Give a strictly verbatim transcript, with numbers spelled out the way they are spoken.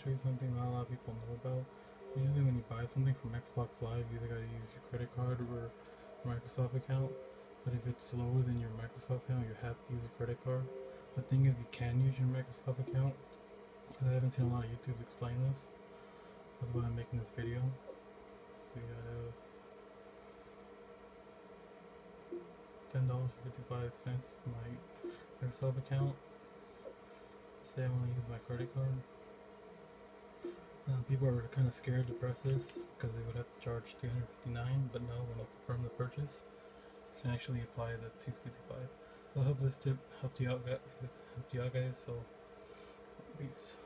show you something not a lot of people know about. Usually when you buy something from Xbox Live, you either gotta use your credit card or Microsoft account. But if it's slower than your Microsoft account, you have to use your credit card. The thing is, you can use your Microsoft account, because I haven't seen a lot of YouTubes explain this. So that's why I'm making this video. So you have ten dollars and fifty-five cents for my Microsoft account. Let's say I want to use my credit card. Uh, people are kind of scared to press this because they would have to charge three hundred fifty-nine dollars, but no, when you confirm the purchase, you can actually apply the two hundred fifty-five dollars. So I hope this tip helped you out, helped you out guys. So peace.